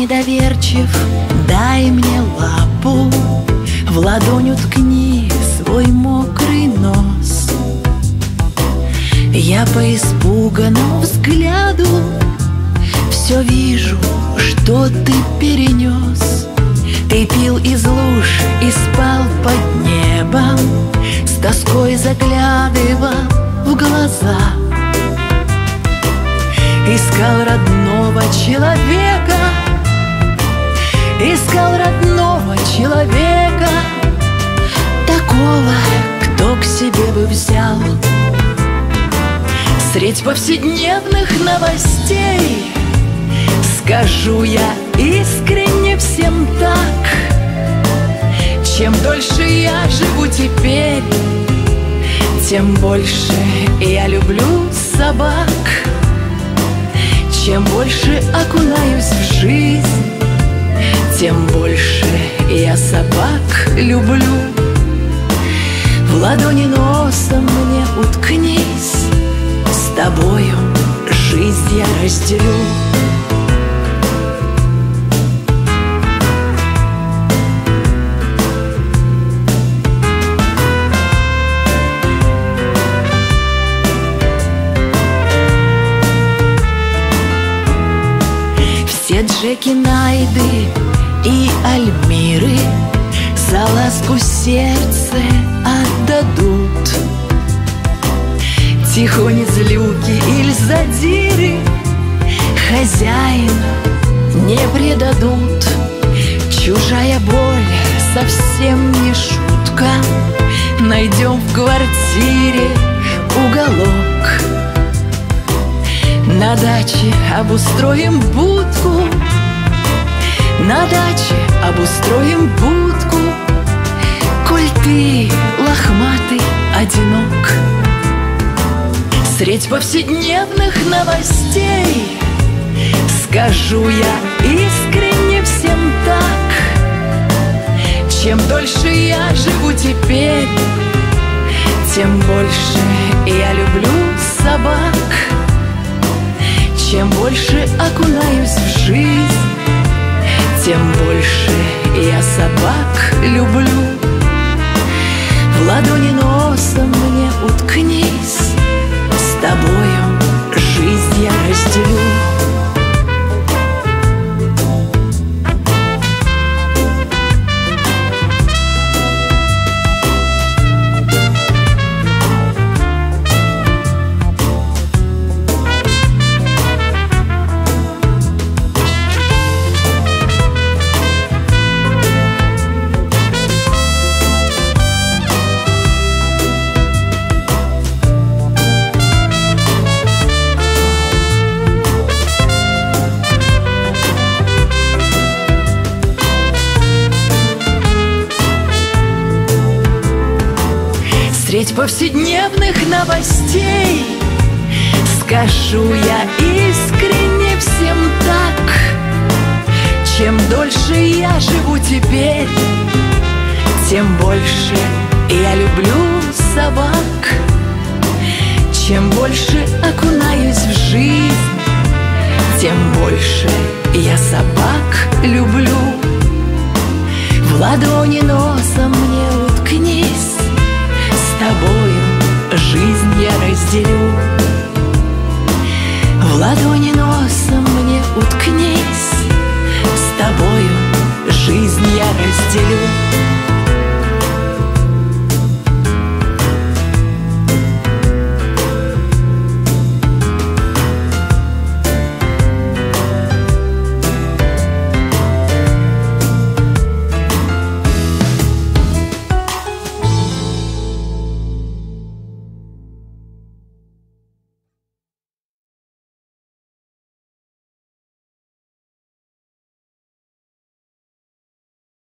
недоверчив, дай мне лапу, в ладонь уткни свой мокрый нос. Я по испуганному взгляду все вижу, что ты перенес. Ты пил из луж и спал под небом, с тоской заглядывал в глаза. Искал родного человека, искал родного человека, такого, кто к себе бы взял. Средь повседневных новостей скажу я искренне всем так: чем дольше я живу теперь, тем больше я люблю собак. Чем больше окунаюсь в жизнь, тем больше я собак люблю. В ладони носом мне уткнись, с тобою жизнь я разделю. Все Джеки Найды и Альмиры за ласку сердце отдадут. Тихонец Люки или задиры хозяина не предадут. Чужая боль совсем не шутка, найдем в квартире уголок. На даче обустроим будку, на даче обустроим будку, коль ты лохматый одинок. Средь повседневных новостей скажу я искренне всем так: чем дольше я живу теперь, тем больше я люблю собак. Чем больше окунаюсь в жизнь, тем больше я собак люблю. В ладони носом мне уткнись, с тобою жизнь я разделю. Средь повседневных новостей скажу я искренне всем так: чем дольше я живу теперь, тем больше я люблю собак. Чем больше окунаюсь в жизнь, тем больше я собак люблю. В ладони носом мне уткнись, с тобою жизнь я разделю.